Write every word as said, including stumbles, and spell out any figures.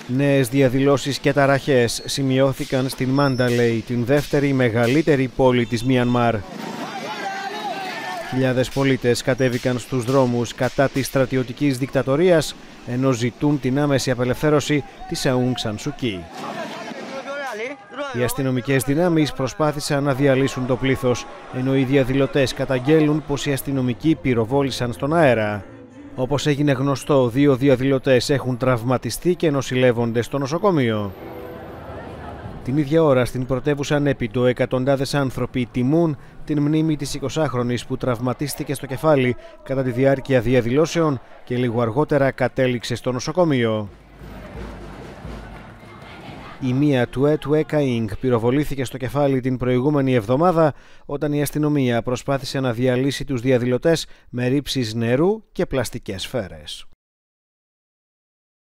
Νέες διαδηλώσεις και ταραχές σημειώθηκαν στην Μάνταλεϊ, την δεύτερη μεγαλύτερη πόλη της Μιανμάρ. Χιλιάδες πολίτες κατέβηκαν στους δρόμους κατά της στρατιωτικής δικτατορίας, ενώ ζητούν την άμεση απελευθέρωση της Αung San Suu Kyi. Οι αστυνομικές δυνάμεις προσπάθησαν να διαλύσουν το πλήθος, ενώ οι διαδηλωτές καταγγέλουν πως οι αστυνομικοί πυροβόλησαν στον αέρα. Όπως έγινε γνωστό, δύο διαδηλωτές έχουν τραυματιστεί και νοσηλεύονται στο νοσοκομείο. Την ίδια ώρα στην πρωτεύουσα Νέπιτο, εκατοντάδες άνθρωποι τιμούν την μνήμη της εικοσάχρονης που τραυματίστηκε στο κεφάλι κατά τη διάρκεια διαδηλώσεων και λίγο αργότερα κατέληξε στο νοσοκομείο. Η μία Τουέ Τουέ Καΐνγκ πυροβολήθηκε στο κεφάλι την προηγούμενη εβδομάδα όταν η αστυνομία προσπάθησε να διαλύσει τους διαδηλωτές με ρήψεις νερού και πλαστικές σφαίρες.